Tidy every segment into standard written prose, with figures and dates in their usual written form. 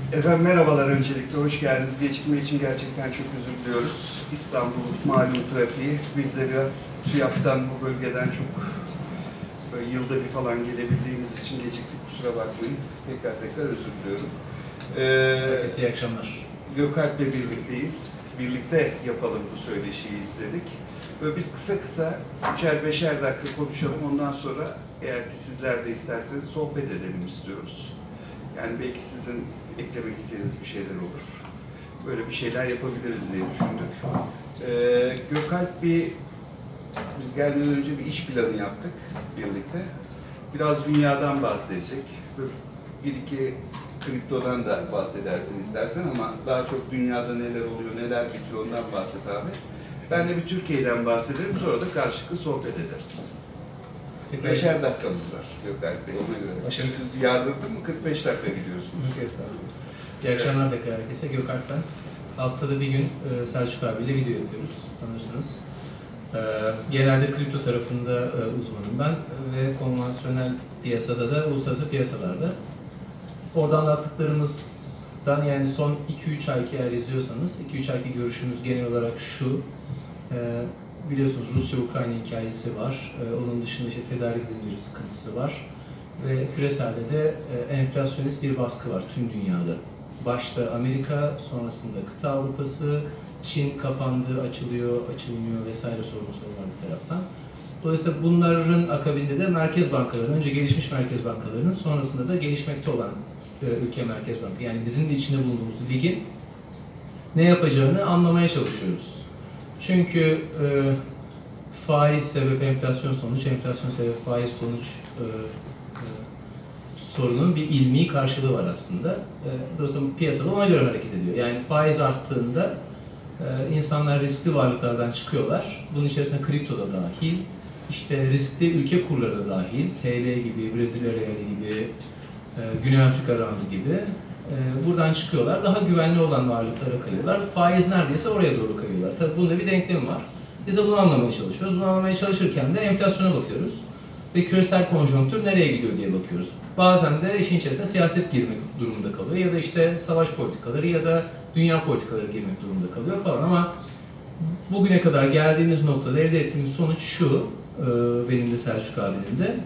Efendim merhabalar, öncelikle hoş geldiniz. Gecikme için gerçekten çok özür diliyoruz. İstanbul malum trafiği. Biz de biraz TÜYAP'tan, bu bölgeden çok yılda bir falan gelebildiğimiz için geciktik, kusura bakmayın. Tekrar özür diliyorum. Herkese iyi akşamlar. Gökalp'le birlikteyiz. Birlikte yapalım bu söyleşiyi istedik. Böyle biz kısa 3'er 5'er dakika konuşalım. Ondan sonra eğer ki sizler de isterseniz sohbet edelim istiyoruz. Yani belki sizin eklemek istediğiniz bir şeyler olur. Böyle bir şeyler yapabiliriz diye düşündük. Gökalp biz gelmeden önce bir iş planı yaptık birlikte. Biraz dünyadan bahsedecek. Bir iki kriptodan da bahsedersin istersen ama daha çok dünyada neler oluyor, neler bitiyor ondan bahset abi. Ben de bir Türkiye'den bahsederim, sonra da karşılıklı sohbet ederiz. 5'er dakikamız var Gökalp Bey, ona göre. Başarılı. Yardırdın mı 45 dakika gidiyorsunuz. İyi akşamlar tekrar herkese. Gökalp ben. Haftada bir gün Selçuk abiyle video yapıyoruz, tanırsınız. Genelde kripto tarafında uzmanım ben ve konvansiyonel piyasada da, uluslararası piyasalarda. Orada anlattıklarımızdan yani son 2-3 ayki eğer izliyorsanız, 2-3 ayki görüşümüz genel olarak şu. Biliyorsunuz Rusya-Ukrayna hikayesi var. Onun dışında işte tedarik zinciri sıkıntısı var. Ve küreselde de enflasyonist bir baskı var tüm dünyada. Başta Amerika, sonrasında kıta Avrupası, Çin kapandı, açılıyor, açılmıyor vesaire sorunları var bir taraftan. Dolayısıyla bunların akabinde de merkez bankaların, önce gelişmiş merkez bankalarının, sonrasında da gelişmekte olan ülke merkez banka, yani bizim de içinde bulunduğumuz ligin ne yapacağını anlamaya çalışıyoruz. Çünkü faiz sebep enflasyon sonuç, enflasyon sebep faiz sonuç sorunun bir ilmi karşılığı var aslında. Dolayısıyla piyasada ona göre hareket ediyor. Yani faiz arttığında insanlar riskli varlıklardan çıkıyorlar. Bunun içerisinde kripto da dahil, işte riskli ülke kurları da dahil, TL gibi, Brezilya Reali gibi, Güney Afrika Randi gibi buradan çıkıyorlar. Daha güvenli olan varlıklara kayıyorlar. Faiz neredeyse oraya doğru kayıyorlar. Tabii bunda bir denklem var. Biz de bunu anlamaya çalışıyoruz. Bunu anlamaya çalışırken de enflasyona bakıyoruz. Ve küresel konjonktür nereye gidiyor diye bakıyoruz. Bazen de işin içerisine siyaset girmek durumunda kalıyor ya da işte savaş politikaları ya da dünya politikaları girmek durumunda kalıyor falan ama bugüne kadar geldiğimiz noktada elde ettiğimiz sonuç şu, benim de Selçuk abinin de.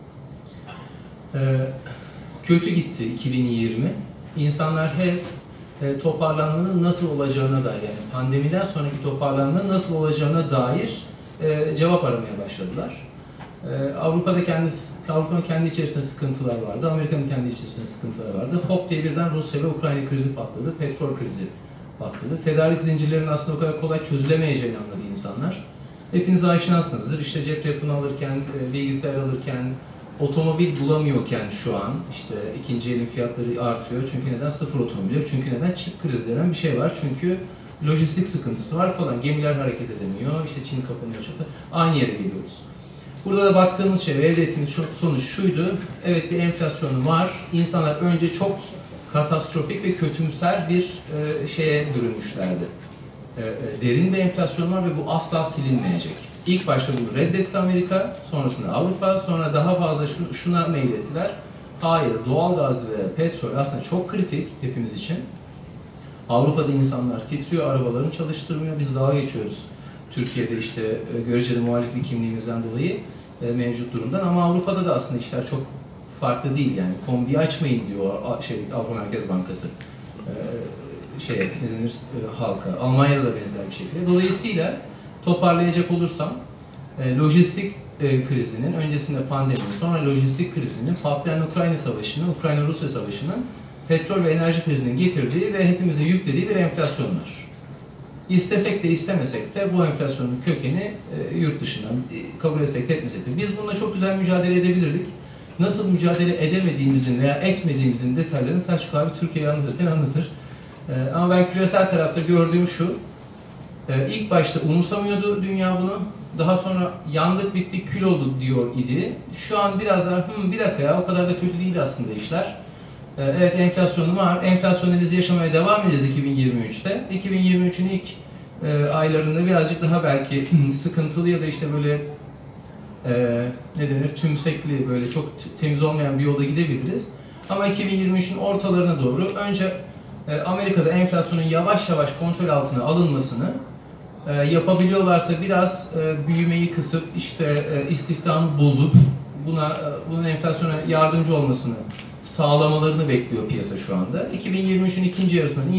Kötü gitti 2020. İnsanlar hep toparlanmanın nasıl olacağına dair, yani pandemiden sonraki toparlanmanın nasıl olacağına dair cevap aramaya başladılar. Avrupa'nın kendi içerisinde sıkıntılar vardı, Amerika'nın kendi içerisinde sıkıntılar vardı. Hop diye birden Rusya ve Ukrayna krizi patladı, petrol krizi patladı. Tedarik zincirlerinin aslında o kadar kolay çözülemeyeceğini anladı insanlar. Hepiniz aşinasınızdır. İşte cep telefonu alırken, bilgisayar alırken, otomobil bulamıyorken şu an işte ikinci elin fiyatları artıyor. Çünkü neden? Sıfır otomobil yok. Çünkü neden? Çip krizi denen bir şey var. Çünkü lojistik sıkıntısı var falan. Gemiler hareket edemiyor. İşte Çin kapanıyor. Çok aynı yere geliyoruz. Burada da baktığımız şey, elde ettiğimiz sonuç şuydu. Evet, bir enflasyonu var. İnsanlar önce çok katastrofik ve kötümser bir şeye bürünmüşlerdi. Derin bir enflasyon var ve bu asla silinmeyecek. İlk başta bunu reddetti Amerika, sonrasında Avrupa, sonra daha fazla şuna meylettiler. Hayır, doğalgaz ve petrol aslında çok kritik hepimiz için. Avrupa'da insanlar titriyor, arabalarını çalıştırmıyor, biz dalga geçiyoruz. Türkiye'de işte göreceli muhalif bir kimliğimizden dolayı mevcut durumdan ama Avrupa'da da aslında işler çok farklı değil yani. Kombi açmayın diyor Avrupa Merkez Bankası halka. Almanya'da da benzer bir şekilde. Dolayısıyla toparlayacak olursam lojistik krizinin, öncesinde pandeminin, sonra lojistik krizinin, patlayan Ukrayna Savaşı'nın, Ukrayna-Rusya Savaşı'nın petrol ve enerji krizinin getirdiği ve hepimize yüklediği bir enflasyon var. İstesek de istemesek de bu enflasyonun kökeni yurt dışından kabul etsek de etmesek de. Biz bununla çok güzel mücadele edebilirdik. Nasıl mücadele edemediğimizin veya etmediğimizin detaylarını Selçuk abi Türkiye'yi anlatırken anlatır. Ama ben küresel tarafta gördüğüm şu, ilk başta umursamıyordu dünya bunu. Daha sonra yandık bittik kül oldu diyor idi. Şu an biraz daha bir dakika ya o kadar da kötü değil aslında işler. Evet, enflasyonu var. Enflasyonu biz yaşamaya devam edeceğiz 2023'te. 2023'ün ilk aylarında birazcık daha belki sıkıntılı ya da işte böyle ne denir, tümsekli, böyle çok temiz olmayan bir yolda gidebiliriz. Ama 2023'ün ortalarına doğru önce Amerika'da enflasyonun yavaş yavaş kontrol altına alınmasını, yapabiliyorlarsa biraz büyümeyi kısıp işte istihdamı bozup bunun enflasyona yardımcı olmasını sağlamalarını bekliyor piyasa şu anda. 2023'ün ikinci yarısından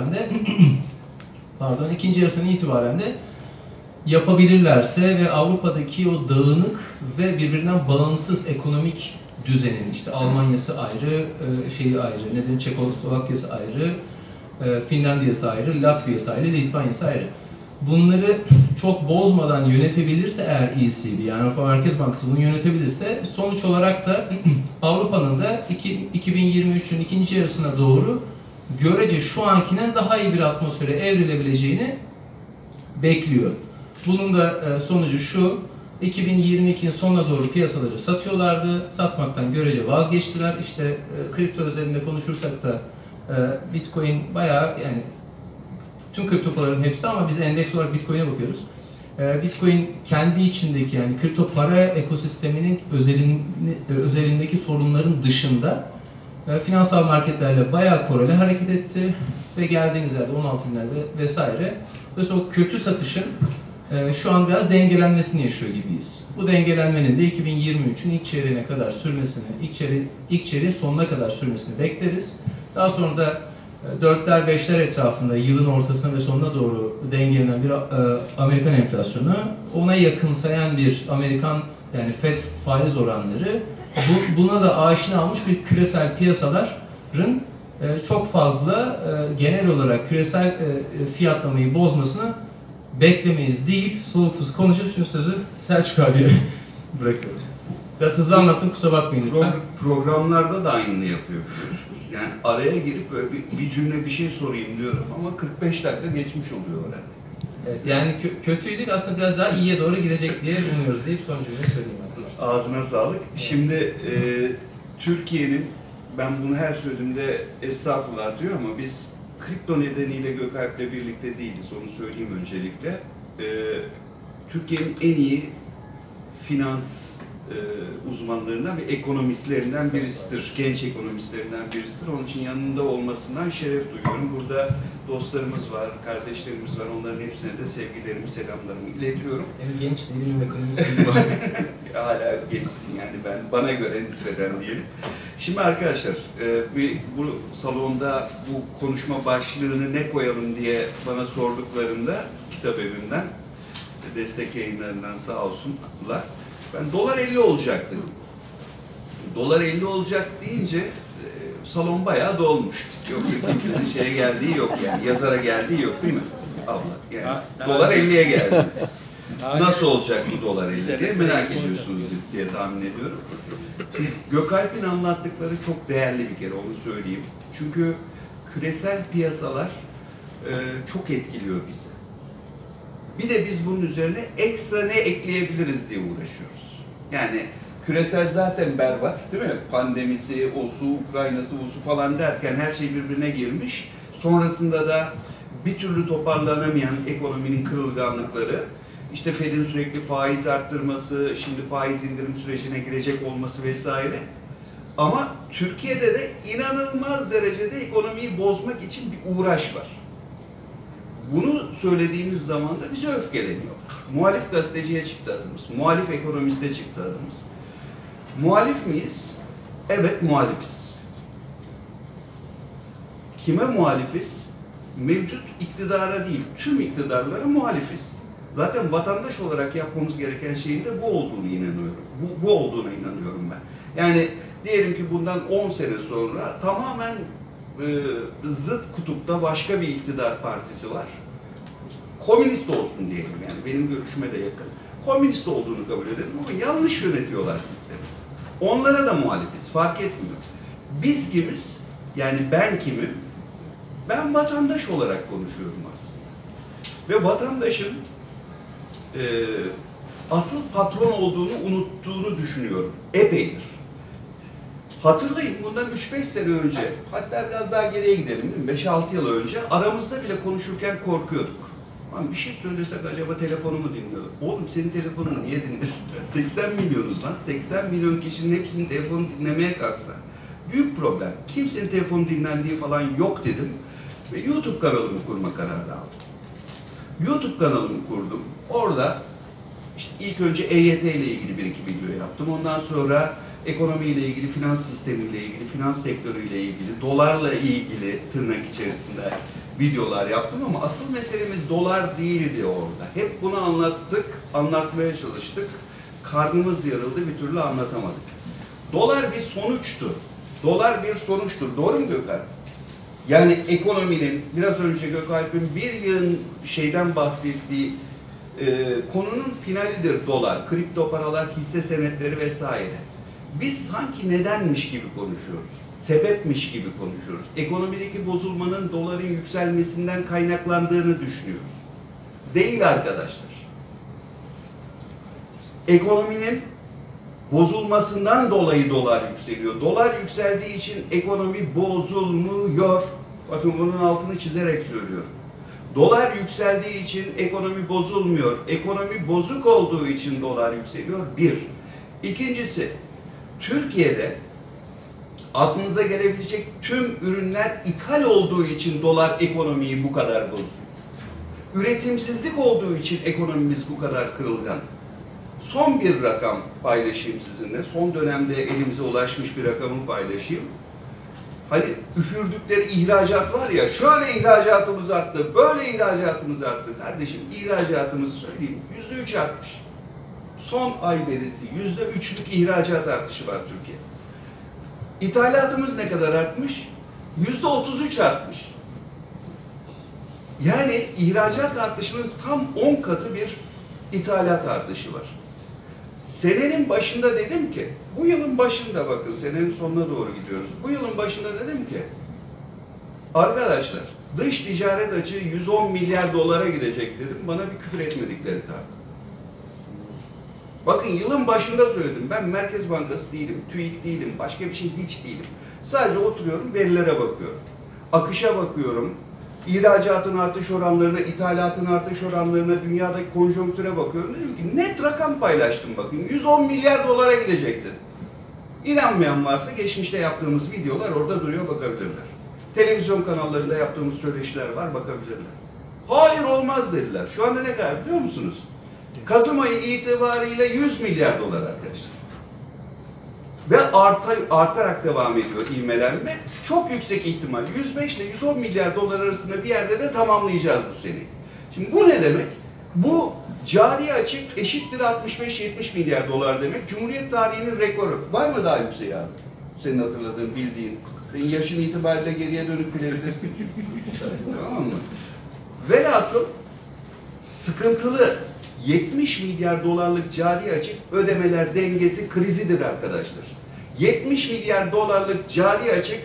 itibaren de yapabilirlerse ve Avrupa'daki o dağınık ve birbirinden bağımsız ekonomik düzenin, işte Almanya'sı ayrı, Çekoslovakya'sı ayrı, Finlandiya'sı ayrı, Latvia'sı ayrı, Litvanya'sı ayrı. Bunları çok bozmadan yönetebilirse eğer ECB, yani Avrupa Merkez Bankası bunu yönetebilirse, sonuç olarak da Avrupa'nın da 2023'ün ikinci yarısına doğru görece şu ankinden daha iyi bir atmosfere evrilebileceğini bekliyor. Bunun da sonucu şu: 2022'nin sonuna doğru piyasaları satıyorlardı. Satmaktan görece vazgeçtiler. İşte kripto özelinde konuşursak da Bitcoin bayağı, yani tüm kripto paraların hepsi, ama biz endeks olarak Bitcoin'e bakıyoruz. Bitcoin kendi içindeki, yani kripto para ekosisteminin özelindeki sorunların dışında finansal marketlerle bayağı koreli hareket etti ve geldiğimiz yerde 16 binlerde vesaire. Ve o kötü satışın şu an biraz dengelenmesini yaşıyor gibiyiz. Bu dengelenmenin de 2023'ün ilk çeyreğine kadar sürmesini, ilk çeyreğin sonuna kadar sürmesini bekleriz. Daha sonra da 4'ler 5'ler etrafında yılın ortasına ve sonuna doğru dengelenen bir Amerikan enflasyonu, ona yakınsayan bir Amerikan, yani Fed faiz oranları, buna da aşina olmuş bir küresel piyasaların çok fazla genel olarak küresel fiyatlamayı bozmasını beklemeyiz deyip soluksuz konuşup şimdi sözü Selçuk abiye bırakıyorum. Biraz hızlı anlattım, kusura bakmayın lütfen. Programlarda da aynını yapıyor biliyorsunuz. Yani araya girip böyle bir cümle bir şey sorayım diyorum ama 45 dakika geçmiş oluyor öyle. Evet, yani kötüydük, aslında biraz daha iyiye doğru gidecek diye umuyoruz deyip son cümleyi söyleyeyim. Ağzına sağlık. Evet. Şimdi Türkiye'nin, ben bunu her söylediğimde estağfurullah diyor ama biz kripto nedeniyle Gökalp'le birlikte değiliz, onu söyleyeyim öncelikle. Türkiye'nin en iyi finans uzmanlarından ve ekonomistlerinden birisidir, genç ekonomistlerinden birisidir. Onun için yanında olmasından şeref duyuyorum. Burada dostlarımız var, kardeşlerimiz var. Onların hepsine de sevgilerimi, selamlarımı iletiyorum. Hem genç değilim, ekonomist değilim. Hala gençsin yani, bana göre nispeten diyelim. Şimdi arkadaşlar, bu salonda bu konuşma başlığını ne koyalım diye bana sorduklarında Kitap Evi'nden, destek yayınlarından sağ olsunlar, ben dolar 50 olacak dedim. Dolar 50 olacak deyince salon bayağı dolmuş. Yoksa kimsenin şeye geldiği yok yani, yazara geldiği yok değil mi? Allah. Yani dolar 50'ye geldiniz siz. Nasıl olacak bu dolar 50 diye merak ediyorsunuz diye tahmin ediyorum. Gökalp'in anlattıkları çok değerli bir kere, onu söyleyeyim. Çünkü küresel piyasalar çok etkiliyor bizi. Bir de biz bunun üzerine ekstra ne ekleyebiliriz diye uğraşıyoruz. Yani küresel zaten berbat değil mi? Pandemisi, osu, Ukrayna'sı, osu falan derken her şey birbirine girmiş. Sonrasında da bir türlü toparlanamayan ekonominin kırılganlıkları, işte Fed'in sürekli faiz arttırması, şimdi faiz indirim sürecine girecek olması vesaire. Ama Türkiye'de de inanılmaz derecede ekonomiyi bozmak için bir uğraş var. Bunu söylediğimiz zaman da bize öfkeleniyor. Muhalif gazeteciye çıktı adımız, muhalif ekonomiste çıktı adımız. Muhalif miyiz? Evet, muhalifiz. Kime muhalifiz? Mevcut iktidara değil, tüm iktidarlara muhalifiz. Zaten vatandaş olarak yapmamız gereken şeyin de bu olduğunu inanıyorum. Bu olduğuna inanıyorum ben. Yani diyelim ki bundan 10 sene sonra tamamen zıt kutupta başka bir iktidar partisi var. Komünist olsun diyelim, yani benim görüşüme de yakın. Komünist olduğunu kabul edelim ama yanlış yönetiyorlar sistemi. Onlara da muhalifiz, fark etmiyor. Biz kimiz? Yani ben kimim? Ben vatandaş olarak konuşuyorum aslında. Ve vatandaşın asıl patron olduğunu unuttuğunu düşünüyorum. Epeydir. Hatırlayın, bundan 3-5 sene önce, hatta biraz daha geriye gidelim değil mi? 5-6 yıl önce aramızda bile konuşurken korkuyorduk. Lan bir şey söylesek acaba telefonumu dinliyorlar. Oğlum senin telefonunu niye dinlesinler? 80 milyonuz lan. 80 milyon kişinin hepsinin telefonu dinlemeye kalksa Büyük problem. Kimsenin telefonu dinlendiği falan yok dedim. Ve YouTube kanalımı kurma kararı aldım. YouTube kanalımı kurdum. Orada işte ilk önce EYT ile ilgili bir iki video yaptım. Ondan sonra ekonomiyle ilgili, finans sistemiyle ilgili, finans sektörüyle ilgili, dolarla ilgili tırnak içerisinde videolar yaptım ama asıl meselemiz dolar değildi orada. Hep bunu anlattık, anlatmaya çalıştık. Karnımız yarıldı, bir türlü anlatamadık. Dolar bir sonuçtu. Dolar bir sonuçtur. Doğru mu Gökalp? Yani ekonominin, biraz önce Gökalp'in bir yığın şeyden bahsettiği konunun finalidir dolar. Kripto paralar, hisse senetleri vesaire. Biz sanki nedenmiş gibi konuşuyoruz. Sebepmiş gibi konuşuyoruz. Ekonomideki bozulmanın doların yükselmesinden kaynaklandığını düşünüyoruz. Değil arkadaşlar. Ekonominin bozulmasından dolayı dolar yükseliyor. Dolar yükseldiği için ekonomi bozulmuyor. Bakın bunun altını çizerek söylüyorum. Dolar yükseldiği için ekonomi bozulmuyor. Ekonomi bozuk olduğu için dolar yükseliyor. Bir. İkincisi, Türkiye'de aklınıza gelebilecek tüm ürünler ithal olduğu için dolar ekonomiyi bu kadar bozuyor. Üretimsizlik olduğu için ekonomimiz bu kadar kırılgan. Son bir rakam paylaşayım sizinle. Son dönemde elimize ulaşmış bir rakamı paylaşayım. Hani üfürdükleri ihracat var ya, şöyle ihracatımız arttı, böyle ihracatımız arttı. Kardeşim ihracatımızı söyleyeyim, %3 artmış. Son ay verisi %3'lük ihracat artışı var Türkiye. İthalatımız ne kadar artmış? %33 artmış. Yani ihracat artışının tam 10 katı bir ithalat artışı var. Senenin başında dedim ki, bu yılın başında bakın senenin sonuna doğru gidiyoruz. Bu yılın başında dedim ki, arkadaşlar dış ticaret açığı 110 milyar dolara gidecek dedim. Bana bir küfür etmedikleri kaldı. Bakın yılın başında söyledim. Ben Merkez Bankası değilim, TÜİK değilim, başka bir şey hiç değilim. Sadece oturuyorum, verilere bakıyorum. Akışa bakıyorum. İhracatın artış oranlarına, ithalatın artış oranlarına, dünyadaki konjonktüre bakıyorum. Dedim ki net rakam paylaştım bakın. 110 milyar dolara gidecekti. İnanmayan varsa geçmişte yaptığımız videolar orada duruyor, bakabilirler. Televizyon kanallarında yaptığımız söyleşiler var, bakabilirler. Hayır olmaz dediler. Şu anda ne kadar biliyor musunuz? Kasım ayı itibariyle 100 milyar dolar arkadaşlar. Ve artarak devam ediyor ivmelenme. Çok yüksek ihtimal 105 ile 110 milyar dolar arasında bir yerde de tamamlayacağız bu seneyi. Şimdi bu ne demek? Bu cari açık eşittir 65-70 milyar dolar demek. Cumhuriyet tarihinin rekoru. Var mı daha yüksek abi? Senin hatırladığın, bildiğin. Senin yaşın itibariyle geriye dönüp bilebilirsin. Tamam mı? Velhasıl sıkıntılı 70 milyar dolarlık cari açık ödemeler dengesi krizidir arkadaşlar. 70 milyar dolarlık cari açık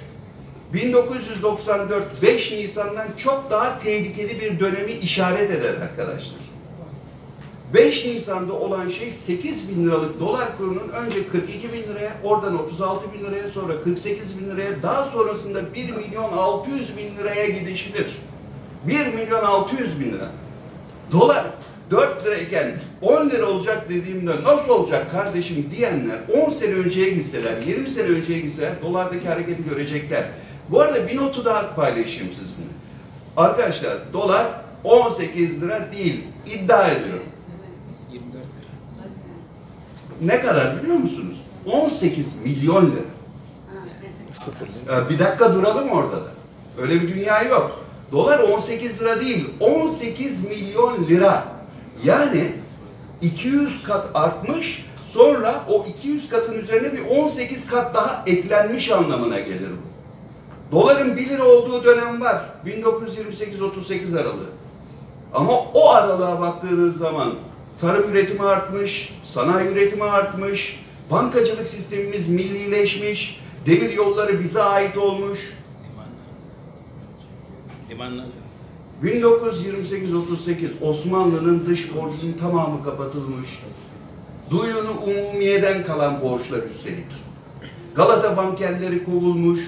1994 5 Nisan'dan çok daha tehlikeli bir dönemi işaret eder arkadaşlar. 5 Nisan'da olan şey 8 bin liralık dolar kurunun önce 42 bin liraya, oradan 36 bin liraya, sonra 48 bin liraya, daha sonrasında 1 milyon 600 bin liraya gidişidir. 1 milyon 600 bin lira. Dolar 4 lirayken 10 lira olacak dediğimde nasıl olacak kardeşim diyenler 10 sene önceye gitseler, 20 sene önceye gitseler dolardaki hareketi görecekler. Bu arada bir notu daha paylaşayım sizinle. Arkadaşlar dolar 18 lira değil, iddia ediyorum. 24 lira. Ne kadar biliyor musunuz? 18 milyon lira. Bir dakika duralım orada da. Öyle bir dünya yok. Dolar 18 lira değil, 18 milyon lira. Yani 200 kat artmış, sonra o 200 katın üzerine bir 18 kat daha eklenmiş anlamına gelir bu. Doların 1 lira olduğu dönem var. 1928-38 aralığı. Ama o aralığa baktığınız zaman tarım üretimi artmış, sanayi üretimi artmış, bankacılık sistemimiz millileşmiş, demir yolları bize ait olmuş. Limanlar. 1928-38 Osmanlı'nın dış borcunun tamamı kapatılmış. Duyunu umumiyeden kalan borçlar üstelik. Galata bankerleri kovulmuş.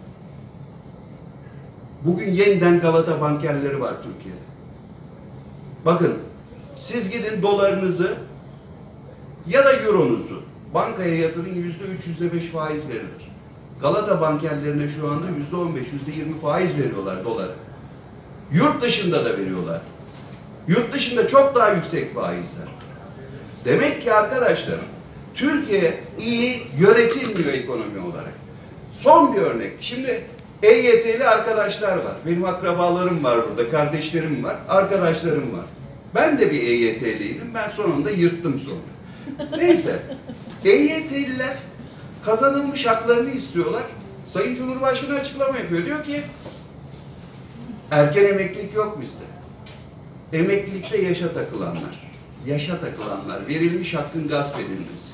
Bugün yeniden Galata bankerleri var Türkiye'de. Bakın, siz gidin dolarınızı ya da euronuzu bankaya yatırın, %3, %5 faiz verilir. Galata bankerlerine şu anda %15, %20 faiz veriyorlar dolara. Yurt dışında da veriyorlar. Yurt dışında çok daha yüksek faizler. Demek ki arkadaşlar, Türkiye iyi yönetilmiyor ekonomi olarak. Son bir örnek. Şimdi EYT'li arkadaşlar var. Benim akrabalarım var burada, kardeşlerim var, arkadaşlarım var. Ben de bir EYT'liydim. Ben sonunda yırttım sonra. Neyse. EYT'liler kazanılmış haklarını istiyorlar. Sayın Cumhurbaşkanı açıklama yapıyor. Diyor ki erken emeklilik yok bizde. Emeklilikte yaşa takılanlar, verilmiş hakkın gasp edilmesi.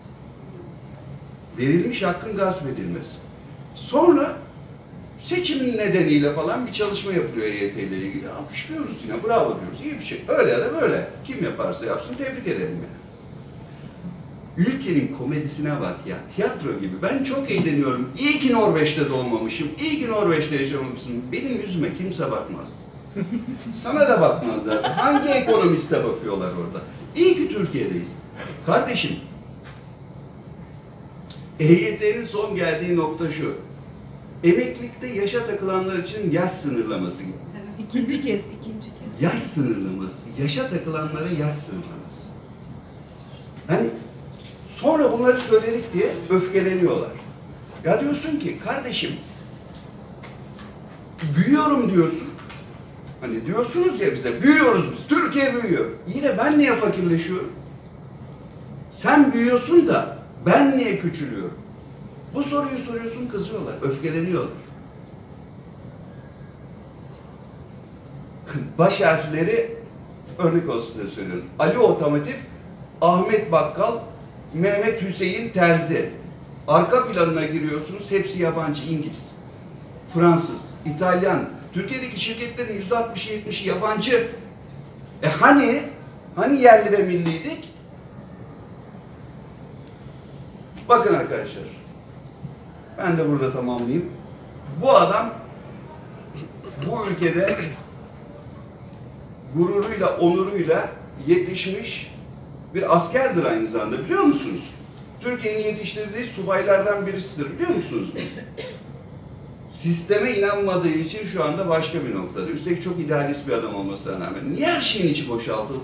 Verilmiş hakkın gasp edilmesi. Sonra seçimin nedeniyle falan bir çalışma yapılıyor EYT ile ilgili. Alkışlıyoruz yine, bravo diyoruz. İyi bir şey. Öyle ya da böyle. Kim yaparsa yapsın tebrik edelim yani. Ülkenin komedisine bak ya, tiyatro gibi. Ben çok eğleniyorum. İyi ki Norveç'te doğmamışım, iyi ki Norveç'te yaşamamışım. Benim yüzüme kimse bakmazdı. Sana da bakmazlar. Hangi ekonomiste bakıyorlar orada? İyi ki Türkiye'deyiz. Kardeşim, EYT'nin son geldiği nokta şu. Emeklilikte yaşa takılanlar için yaş sınırlaması gibi. İkinci kez. Yaş sınırlaması, yaşa takılanlara yaş sınırlaması. Hani sonra bunları söyledik diye öfkeleniyorlar. Ya diyorsun ki kardeşim, büyüyorum diyorsun. Hani diyorsunuz ya bize, büyüyoruz biz, Türkiye büyüyor. Yine ben niye fakirleşiyorum? Sen büyüyorsun da ben niye küçülüyorum? Bu soruyu soruyorsun, kızıyorlar, öfkeleniyorlar. Baş harfleri örnek olsun diye söylüyorum. Ali Otomotiv, Ahmet Bakkal, Mehmet Hüseyin Terzi. Arka planına giriyorsunuz, hepsi yabancı, İngiliz, Fransız, İtalyan. Türkiye'deki şirketlerin %60'ı 70'i yabancı. Hani yerli ve milliydik? Bakın arkadaşlar, ben de burada tamamlayayım. Bu adam bu ülkede gururuyla, onuruyla yetişmiş bir askerdir aynı zamanda, biliyor musunuz? Türkiye'nin yetiştirdiği subaylardan birisidir, biliyor musunuz? Sisteme inanmadığı için şu anda başka bir noktada. Üstelik çok idealist bir adam olmasına rağmen. Niye her şeyin içi boşaltıldı?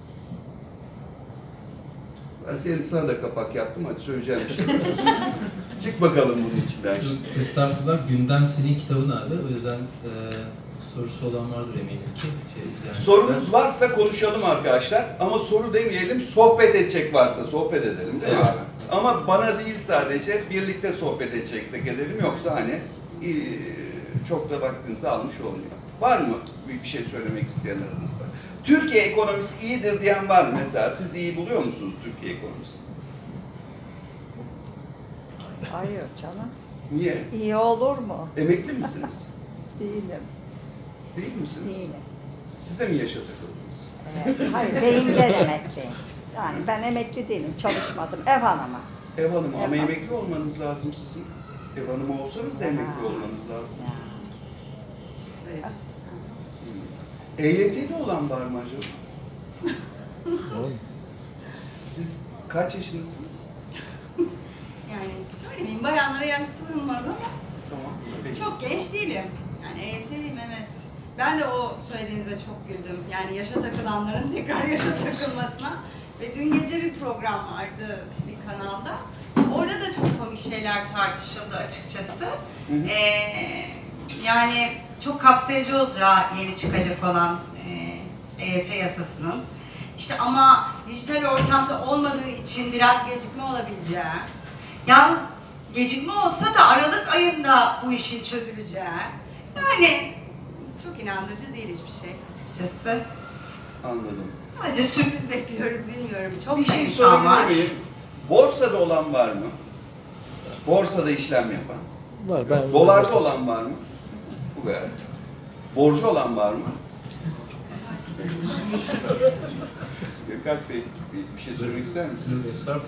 Ben sana da kapak yaptım, hadi söyleyeceğim bir şey. Çık bakalım bunun içinden. Estağfurullah, Gündem senin kitabın adı. O yüzden sorusu olan vardır eminim ki. Sorunuz varsa konuşalım arkadaşlar. Ama soru demeyelim, sohbet edecek varsa sohbet edelim, değil mi abi? Ama bana değil sadece, birlikte sohbet edeceksek edelim. Yoksa hani çok da vaktinizi almış olmuyor. Var mı bir şey söylemek isteyen aranızda? Türkiye ekonomisi iyidir diyen var mı mesela? Siz iyi buluyor musunuz Türkiye ekonomisini? Hayır canım. Niye? İyi olur mu? Emekli misiniz? Değilim. Değil misiniz? Değilim. Siz de mi yaşa takıldınız? Hayır, beyimden emekliyim. Yani ben emekli değilim, çalışmadım. Ev hanımı. Ev hanımı ama Ev hanımı. emekli olmanız lazım sizin. Ev hanımı olsanız da emekli olmanız lazım. EYT'li olan var mı acaba? Siz kaç yaşındasınız? Yani söylemeyeyim, bayanlara yansıtılmaz ama Tamam. Peki. çok genç değilim. Yani EYT'liyim, evet. Ben de o söylediğinize çok güldüm. Yani yaşa takılanların tekrar yaşa takılmasına. Ve dün gece bir program vardı bir kanalda. Orada da çok komik şeyler tartışıldı açıkçası. Yani çok kapsayıcı olacağı yeni çıkacak olan EYT yasasının. İşte ama dijital ortamda olmadığı için biraz gecikme olabileceği. Yalnız gecikme olsa da Aralık ayında bu işin çözüleceği. Yani çok inandırıcı değil hiçbir şey açıkçası. Anladım. Sadece sürpriz bekliyoruz, bilmiyorum. Çok Bir şey insan var. sorabilir miyim? Borsada olan var mı? Borsada işlem yapan. Var. Ben Dolarda olan var mı? Bu kadar. Borcu olan var mı? Gökhan Bey, bir şey söylemek ister misiniz? Estağfurullah.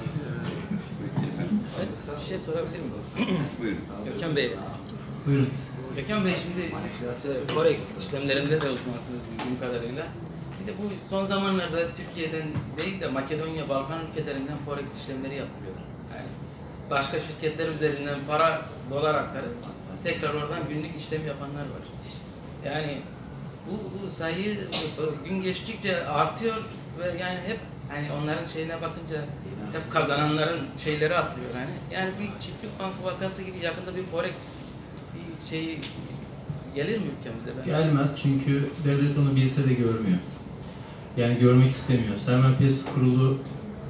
bir şey sorabilir miyim? Buyurun. Gökhan Bey. Buyurun. Gökhan Bey, şimdi siz Forex işlemlerinde de uzmansınız bildiğim kadarıyla. Bir de bu son zamanlarda Türkiye'den değil de Makedonya, Balkan ülkelerinden Forex işlemleri yapılıyor. Yani başka şirketler üzerinden para, dolar aktarıp tekrar oradan günlük işlem yapanlar var. Yani bu sayı gün geçtikçe artıyor ve yani hep hani onların şeyine bakınca hep kazananların şeyleri atlıyor yani. Yani bir çiftlik bank vakası gibi yakında bir forex bir şey gelir mi ülkemize? Gelmez çünkü devlet onu bilse de görmüyor. Yani görmek istemiyor. Sermaye Piyasası Kurulu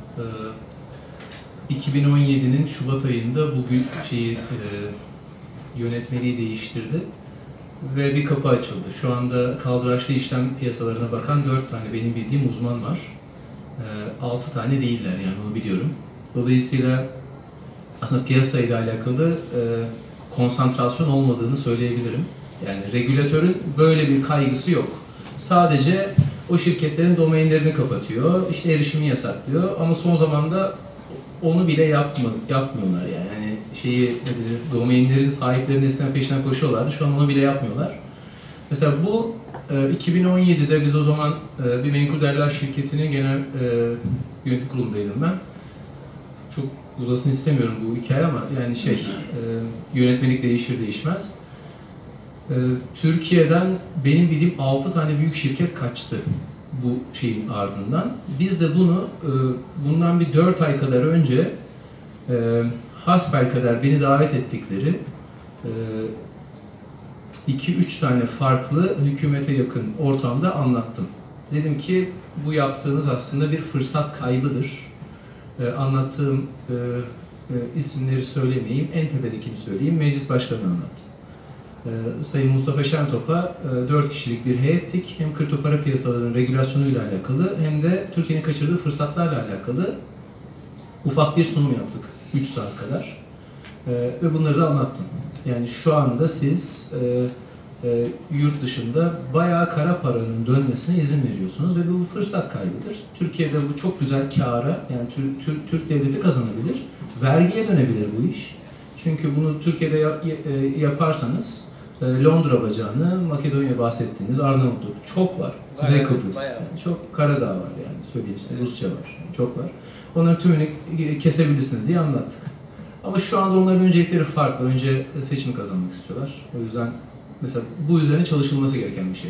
2017'nin Şubat ayında bugün yönetmeliği değiştirdi ve bir kapı açıldı. Şu anda kaldıraçlı işlem piyasalarına bakan 4 tane benim bildiğim uzman var. 6 tane değiller yani onu biliyorum. Dolayısıyla aslında piyasayla alakalı konsantrasyon olmadığını söyleyebilirim. Yani regülatörün böyle bir kaygısı yok. Sadece o şirketlerin domainlerini kapatıyor, işte erişimi yasaklıyor ama son zamanda onu bile yapmıyorlar yani. Hani domainlerin sahiplerinin eskiden peşinden koşuyorlardı, şu an onu bile yapmıyorlar. Mesela bu 2017'de biz o zaman bir menkul değerler şirketinin genel yönetim kurulundaydım ben. Çok uzasını istemiyorum bu hikaye ama yani yönetmelik değişir değişmez. Türkiye'den benim bildiğim 6 tane büyük şirket kaçtı bu şeyin ardından. Biz de bunu bundan bir 4 ay kadar önce hasbelkader beni davet ettikleri 2-3 tane farklı hükümete yakın ortamda anlattım. Dedim ki bu yaptığınız aslında bir fırsat kaybıdır. Anlattığım isimleri söylemeyeyim, en tepedekini söyleyeyim, meclis başkanını anlattım. Sayın Mustafa Şentop'a 4 kişilik bir heyettik. Hem kripto para piyasalarının regülasyonuyla alakalı hem de Türkiye'nin kaçırdığı fırsatlarla alakalı ufak bir sunum yaptık. 3 saat kadar. Ve bunları da anlattım. Yani şu anda siz yurt dışında bayağı kara paranın dönmesine izin veriyorsunuz ve bu fırsat kaybıdır. Türkiye'de bu çok güzel kâra, yani Türk devleti kazanabilir. Vergiye dönebilir bu iş. Çünkü bunu Türkiye'de yaparsanız Londra bacağını, Makedonya bahsettiğiniz, Arnavutluk çok var. Kuzey Kıbrıs, yani çok Karadağ var yani söyleyeyim size, Rusya var, yani çok var. Onların tümünü kesebilirsiniz diye anlattık. Ama şu anda onların öncelikleri farklı. Önce seçim kazanmak istiyorlar. O yüzden mesela bu üzerine çalışılması gereken bir şey.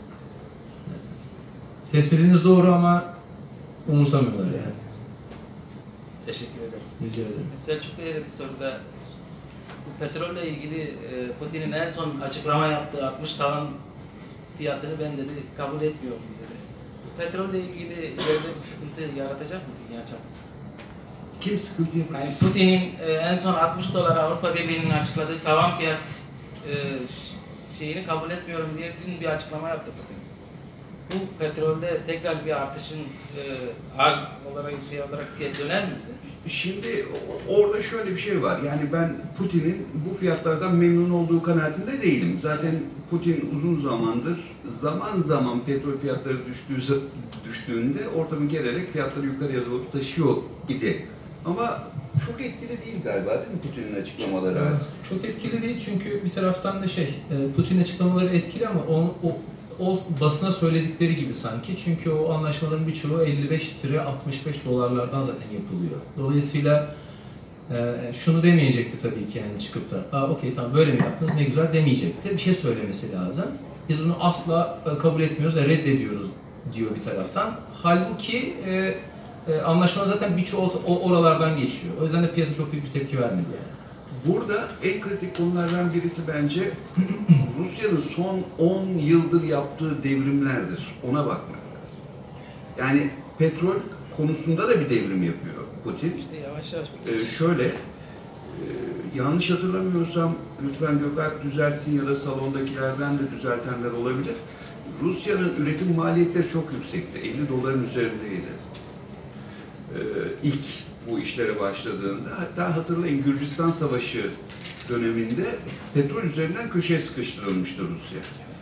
Tespitiniz doğru ama umursamıyorlar yani. Teşekkür ederim. Rica ederim. Selçuk Bey'e bir soruda bu petrolle ilgili Putin'in en son açıklama yaptığı 60 tavan fiyatını ben dedi kabul etmiyorum dedi. Bu petrolle ilgili ileride bir sıkıntı yaratacak mı dünya çapında? Kim sıkıntı yapıyor? Yani Putin'in en son 60 dolar Avrupa Birliği'nin açıkladığı tavan fiyat şeyini kabul etmiyorum diye dün bir açıklama yaptı Putin. Bu petrolde tekrar bir artışın arz olarak döner mi bize? Şimdi orada şöyle bir şey var. Yani ben Putin'in bu fiyatlardan memnun olduğu kanaatinde değilim. Zaten Putin uzun zamandır zaman zaman petrol fiyatları düştüğünde ortamı gererek fiyatları yukarıya doğru taşıyor idi. Ama çok etkili değil galiba değil mi Putin'in açıklamaları? Evet, çok etkili değil çünkü bir taraftan da Putin açıklamaları etkili ama o basına söyledikleri gibi sanki. Çünkü o anlaşmaların birçoğu 55-65 dolarlardan zaten yapılıyor. Dolayısıyla şunu demeyecekti tabii ki yani çıkıp da okey tamam böyle mi yaptınız ne güzel demeyecekti. Bir şey söylemesi lazım. Biz bunu asla kabul etmiyoruz ve reddediyoruz diyor bir taraftan. Halbuki anlaşma zaten birçoğu oralardan geçiyor. O yüzden de piyasa çok büyük bir tepki vermedi yani. Burada en kritik konulardan birisi bence Rusya'nın son 10 yıldır yaptığı devrimlerdir. Ona bakmak lazım. Yani petrol konusunda da bir devrim yapıyor Putin. İşte yavaş yavaş Yanlış hatırlamıyorsam lütfen Gökalp düzeltsin ya da salondakilerden de düzeltenler olabilir. Rusya'nın üretim maliyetleri çok yüksekti. 50 doların üzerindeydi. İlk bu işlere başladığında, hatta hatırlayın Gürcistan Savaşı döneminde petrol üzerinden köşeye sıkıştırılmıştı Rusya.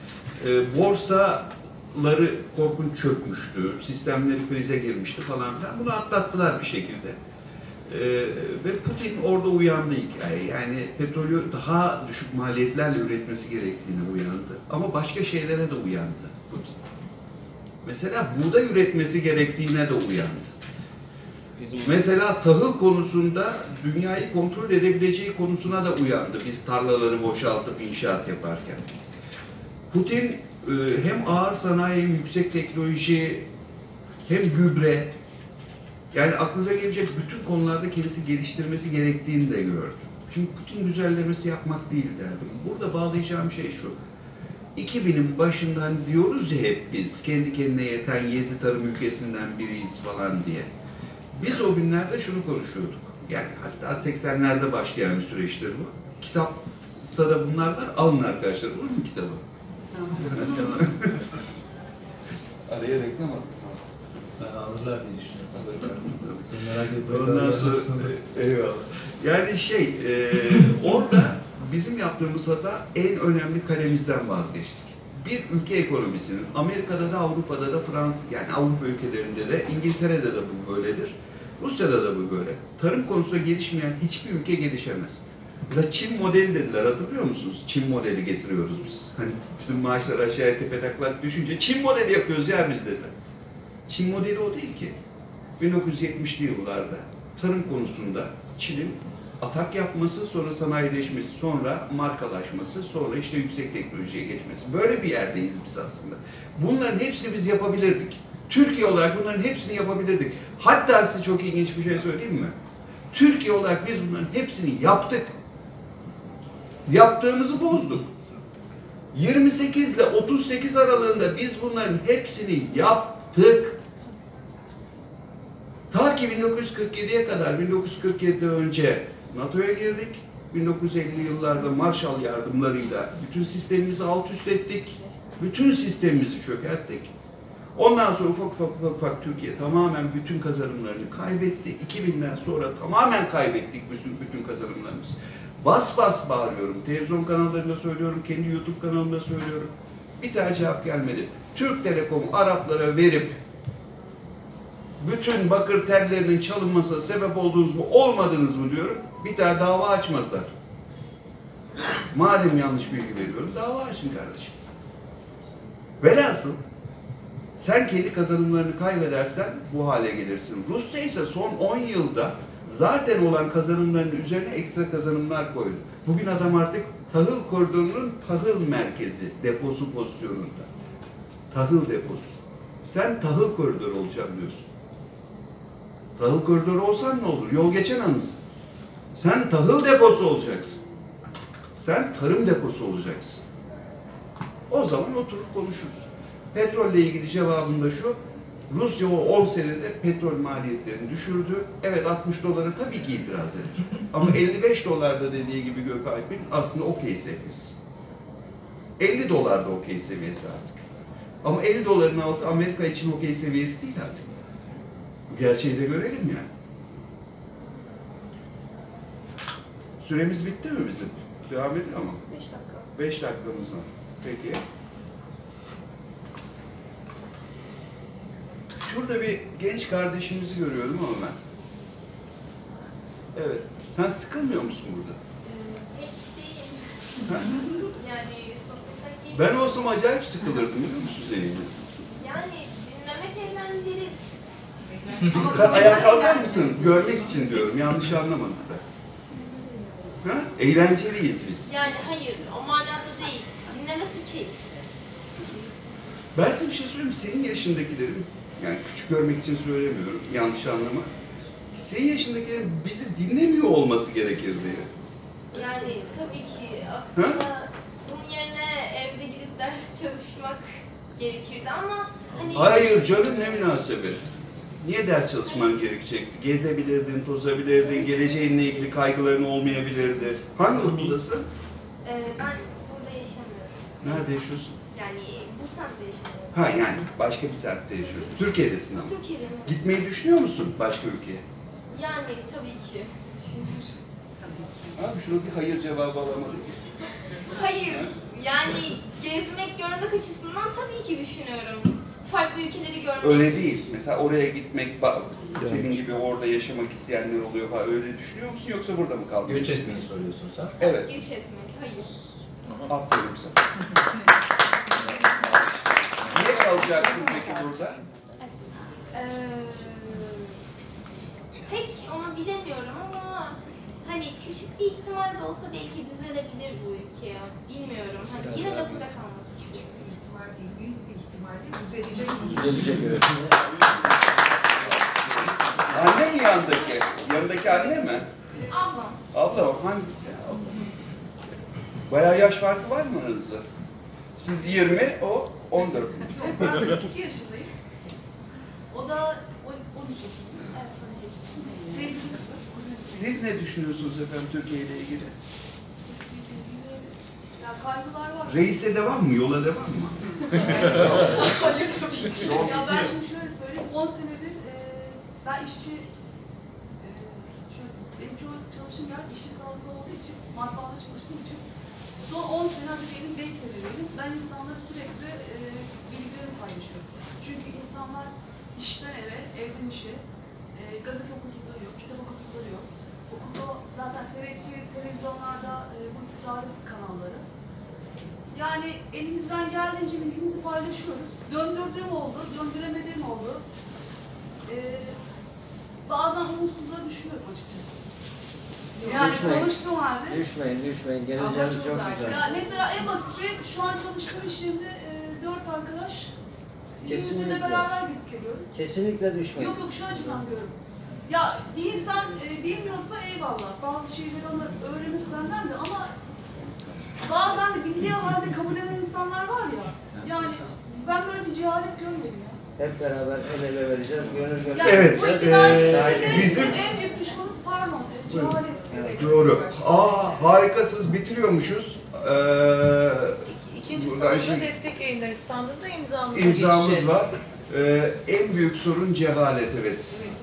Borsaları korkunç çökmüştü, sistemleri krize girmişti falan filan. Bunu atlattılar bir şekilde. Ve Putin orada uyandı hikaye. Yani petrolü daha düşük maliyetlerle üretmesi gerektiğine uyandı. Ama başka şeylere de uyandı Putin. Mesela buğday üretmesi gerektiğine de uyandı. Mesela tahıl konusunda dünyayı kontrol edebileceği konusuna da uyandı biz tarlaları boşaltıp inşaat yaparken. Putin hem ağır sanayi, hem yüksek teknoloji, hem gübre, yani aklınıza gelecek bütün konularda kendisi geliştirmesi gerektiğini de gördü. Şimdi Putin güzellemesi yapmak değil derdim. Burada bağlayacağım şey şu. 2000'in başından diyoruz ya hep biz, kendi kendine yeten 7 tarım ülkesinden biriyiz falan diye. Biz o günlerde şunu konuşuyorduk. Yani hatta 80'lerde başlayan bir süreçtir bu. Kitapta da bunlar var. Alın arkadaşlar. Olur mu kitabı? Araya reklam attık. Ben alırlar diye düşünüyorum. Sen merak etme. Ondan sonra eyvallah. Yani orada bizim yaptığımız hata en önemli kalemizden vazgeçtik. Bir ülke ekonomisinin Amerika'da da Avrupa'da da Fransa, yani Avrupa ülkelerinde de İngiltere'de de bu böyledir. Rusya'da da bu böyle. Tarım konusunda gelişmeyen hiçbir ülke gelişemez. Mesela Çin modeli dediler, hatırlıyor musunuz? Çin modeli getiriyoruz biz. Hani bizim maaşlar aşağıya tepetaklak düşünce Çin modeli yapıyoruz ya biz dediler. Çin modeli o değil ki. 1970'li yıllarda tarım konusunda Çin'in atak yapması, sonra sanayileşmesi, sonra markalaşması, sonra işte yüksek teknolojiye geçmesi. Böyle bir yerdeyiz biz aslında. Bunların hepsini biz yapabilirdik. Türkiye olarak bunların hepsini yapabilirdik. Hatta size çok ilginç bir şey söyleyeyim mi? Türkiye olarak biz bunların hepsini yaptık. Yaptığımızı bozduk. 28 ile 38 aralığında biz bunların hepsini yaptık. Ta ki 1947'ye kadar, 1947'den önce NATO'ya girdik. 1950'li yıllarda Marshall yardımlarıyla bütün sistemimizi alt üst ettik. Bütün sistemimizi çökerttik. Ondan sonra ufak Türkiye tamamen bütün kazanımlarını kaybetti. 2000'den sonra tamamen kaybettik bütün kazanımlarımızı. Bas bas bağırıyorum. Televizyon kanallarında söylüyorum, kendi YouTube kanalımda söylüyorum. Bir tane cevap gelmedi. Türk Telekom'u Araplara verip bütün bakır tellerinin çalınmasına sebep oldunuz mu, olmadınız mı diyorum. Bir tane dava açmadılar. Madem yanlış bilgi veriyorum, dava açın kardeşim. Velhasıl sen kendi kazanımlarını kaybedersen bu hale gelirsin. Rusya ise son 10 yılda zaten olan kazanımlarının üzerine ekstra kazanımlar koydu. Bugün adam artık tahıl koridorunun tahıl merkezi, deposu pozisyonunda. Tahıl deposu. Sen tahıl koridoru olacağım diyorsun. Tahıl koridoru olsan ne olur? Yol geçen anısın. Sen tahıl deposu olacaksın. Sen tarım deposu olacaksın. O zaman oturup konuşuruz. Petrolle ilgili cevabım da şu. Rusya o 10 senede petrol maliyetlerini düşürdü. Evet 60 dolara tabii ki itiraz eder. Ama 55 dolarda dediği gibi Gökalp'in aslında okey seviyesi. 50 dolar da okey seviyesi artık. Ama 50 doların altı Amerika için okey seviyesi değil artık. Bu gerçeği de görelim yani. Süremiz bitti mi bizim? Devam ediyor mu? 5 dakika. 5 dakikamız var. Peki. Şurada bir genç kardeşimizi görüyorum ama ben. Evet. Sen sıkılmıyor musun burada? Pek değil. Ha? Yani sohbetteki... Ben olsam acayip sıkılırdım biliyor musun Zeynep? Yani dinlemek eğlenceli. Ayağa kalkar mısın? Görmek için diyorum. Yanlış anlamadık da. Ha? Eğlenceliyiz biz. Yani hayır, o manada değil. Dinlemesi keyifli. Ben sana bir şey söyleyeyim mi? Senin yaşındakilerin, yani küçük görmek için söylemiyorum, yanlış anlama. Senin yaşındakilerin bizi dinlemiyor olması gerekirdi. Yani tabii ki aslında bunun yerine evde gidip ders çalışmak gerekirdi ama hani... Hayır canım, ne münasebet. Niye ders çalışman gerekecekti? Gezebilirdin, tozabilirdin, geleceğinle ilgili kaygıların olmayabilirdi. Hangi okuldasın? Ben burada yaşamıyorum. Nerede yaşıyorsun? Yani bu semtte yaşamıyorum. Ha yani başka bir semtte yaşıyorsun. Türkiye'desin ama. Türkiye'de mi? Gitmeyi düşünüyor musun başka ülkeye? Yani tabii ki. Düşünüyorum. Abi şuna bir hayır cevabı alamadık. Hayır, yani gezmek, görmek açısından tabii ki düşünüyorum. Farklı ülkeleri görmek. Öyle değil. Mesela oraya gitmek, senin gibi orada yaşamak isteyenler oluyor falan. Öyle düşünüyor musun yoksa burada mı kaldın? Göç etmeyi soruyorsun sen. Evet. Göç etmek, hayır. Aferin sana. Niye kalacaksın peki burada? onu bilemiyorum ama hani küçük bir ihtimal de olsa belki düzelebilir bu ülke. Bilmiyorum. Hani yine de burada kalmak istiyorum. Küçük bir ihtimal değil, büyük bir ihtimalle düzelecek. Düzelecek, evet. Anne mi yandaki? Yanındaki anne mi? Ablam. Abla hangisi? Abla. Bayağı yaş farkı var mı aranızda? Siz 20, o 14. Yok, ben 42 yaşındayım. O da 13 yaşında. Evet, 13 yaşındayım. Teyzemin kızı. Siz ne düşünüyorsunuz efendim Türkiye ile ilgili? Ya kaygılar var. Reis'e devam mı? Yola devam mı? Hayır tabii ki. Ya ben şimdi şöyle söyleyeyim, 10 senedir ben işçi, şöyle söyleyeyim, benim çoğu çalışım yer işçi sağlıklı olduğu için, matbaada çalıştığım için son 10 senedir benim 5 senelerim, ben insanlara sürekli bilgilerimi paylaşıyorum. Çünkü insanlar işten eve, evden işe, gazete okudukları yok, kitap okudukları yok. Okulda zaten seyrettiği televizyonlarda bu iktidarın kanalları. Yani elimizden geldiğince bilgimizi paylaşıyoruz. Döndürdüğüm oldu, döndüremediğim oldu. Bazen umutsuzluğa düşüyorum açıkçası. Yani Düşmeyin. konuştuğum halde. Düşmeyin. Geleceğiniz çok güzel. Ya mesela en basiti şu an çalıştığım iş yerinde 4 arkadaş Kesinlikle. İzmir'de beraber gidip geliyoruz. Kesinlikle düşmeyin. Yok şu açıdan diyorum. Ya bir insan bilmiyorsa eyvallah. Bazı şeyleri ona öğrenir senden de ama bazen de bildiği halde kabul eden insanlar var ya. Yani ben böyle bir cehalet görmedim ya. Hep beraber el ele vereceğiz. Gönül gönül. Yani Evet, bu iktidarın bizim- en büyük düşmanımız pardon, cehalet. Evet. Doğru. Harikasınız. Bitiriyormuşuz. İkinci Buradan standında destek yayınları standında imzamız İmzamız var. En büyük sorun cehalet, evet.